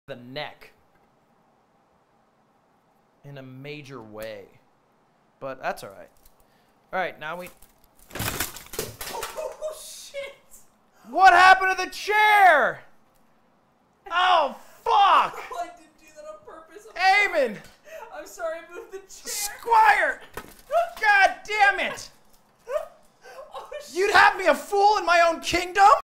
the neck in a major way, but that's all right. All right, now we. Oh shit! What happened to the chair? Oh fuck! Oh, I didn't do that on purpose. Eamon! I'm sorry, I moved the chair. Squire! God damn it! Oh, shit. You'd have me a fool in my own kingdom?